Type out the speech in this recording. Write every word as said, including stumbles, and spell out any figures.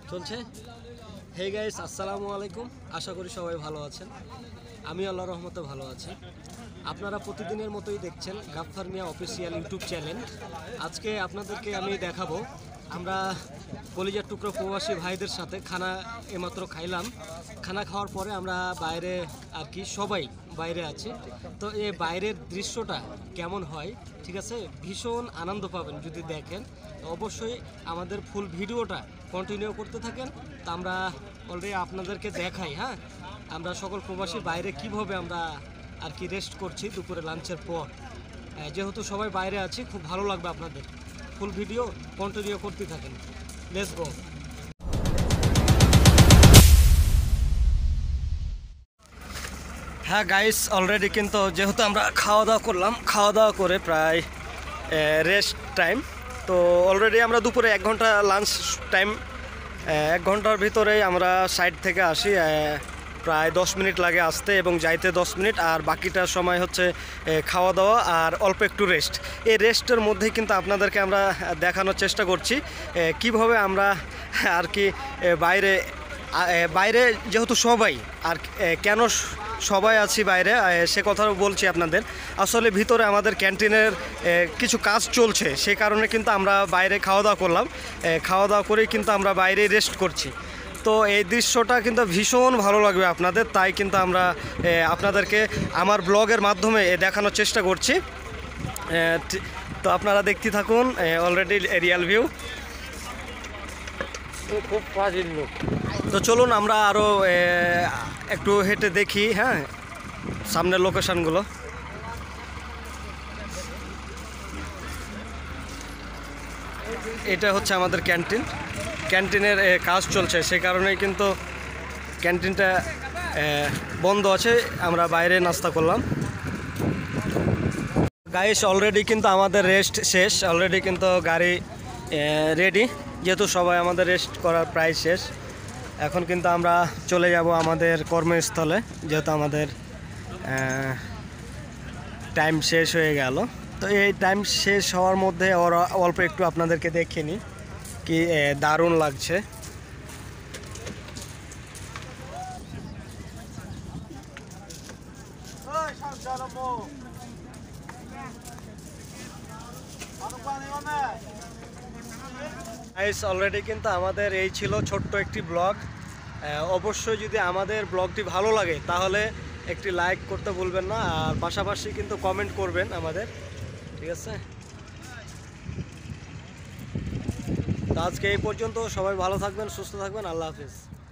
চলছে। Hey guys, আসসালামু আলাইকুম। আশা করি সবাই ভালো আছেন। আমি আল্লাহর রহমতে ভালো আছি। আপনারা প্রতিদিনের মতোই দেখছেন Gaffar Mia official YouTube channel. আজকে আপনাদেরকে আমি দেখাবো আমরা কলিজার টুকরো প্রবাসী ভাইদের সাথে খানা এইমাত্র খাইলাম। খানা খাওয়ার পরে আমরা বাইরে আর কি সবাই বাইরে আছি। তো এই বাইরের দৃশ্যটা কেমন হয়, ঠিক আছে, ভীষণ আনন্দ পাবেন যদি দেখেন। অবশ্যই আমাদের ফুল ভিডিওটা কন্টিনিউ করতে থাকেন। তা আমরা অলরেডি আপনাদেরকে দেখাই। হ্যাঁ, আমরা সকল প্রবাসী বাইরে কিভাবে আমরা আর কি রেস্ট করছি দুপুরে লাঞ্চের পর। যেহেতু সবাই বাইরে আছি, খুব ভালো লাগবে আপনাদের। ফুল ভিডিও কন্টিনিউ করতে থাকেন। Let's go. হ্যাঁ গাইস, অলরেডি কিন্তু যেহেতু আমরা খাওয়া দাওয়া করলাম, খাওয়া দাওয়া করে প্রায় রেস্ট টাইম। তো অলরেডি আমরা দুপুরে এক ঘন্টা লাঞ্চ টাইম, এক ঘন্টার ভিতরেই আমরা সাইড থেকে আসি। প্রায় দশ মিনিট লাগে আসতে এবং যাইতে দশ মিনিট, আর বাকিটা সময় হচ্ছে খাওয়া দাওয়া আর অল্প একটু রেস্ট। এই রেস্টের মধ্যেই কিন্তু আপনাদেরকে আমরা দেখানোর চেষ্টা করছি কিভাবে আমরা আর কি বাইরে বাইরে যেহেতু সবাই আর কেন সবাই আছি বাইরে সে কথা বলছি আপনাদের। আসলে ভিতরে আমাদের ক্যান্টিনের কিছু কাজ চলছে, সে কারণে কিন্তু আমরা বাইরে খাওয়া দাওয়া করলাম। খাওয়া দাওয়া করেই কিন্তু আমরা বাইরে রেস্ট করছি। তো এই দৃশ্যটা কিন্তু ভীষণ ভালো লাগবে আপনাদের, তাই কিন্তু আমরা আপনাদেরকে আমার ব্লগের মাধ্যমে দেখানোর চেষ্টা করছি। তো আপনারা দেখতে থাকুন অলরেডি রিয়াল ভিউ। খুব ফাজিল লোক। তো চলুন আমরা আরও একটু হেঁটে দেখি। হ্যাঁ, সামনের লোকেশানগুলো। এটা হচ্ছে আমাদের ক্যান্টিন। ক্যান্টিনের কাজ চলছে, সে কারণেই কিন্তু ক্যান্টিনটা বন্ধ আছে। আমরা বাইরে নাস্তা করলাম। গাইস, অলরেডি কিন্তু আমাদের রেস্ট শেষ। অলরেডি কিন্তু গাড়ি রেডি, যেহেতু সবাই আমাদের রেস্ট করার প্রায় শেষ। এখন কিন্তু আমরা চলে যাব আমাদের কর্মস্থলে, যেহেতু আমাদের টাইম শেষ হয়ে গেল। তো এই টাইম শেষ হওয়ার মধ্যে ওরা অল্প একটু আপনাদেরকে দেখে নিই কি দারুণ লাগছে। অলরেডি কিন্তু আমাদের এই ছিল ছোট্ট একটি ব্লগ। অবশ্যই যদি আমাদের ব্লগটি ভালো লাগে তাহলে একটি লাইক করতে ভুলবেন না, আর পাশাপাশি কিন্তু কমেন্ট করবেন আমাদের, ঠিক আছে। তো আজকে এই পর্যন্ত। সবাই ভালো থাকবেন, সুস্থ থাকবেন। আল্লাহ হাফিজ।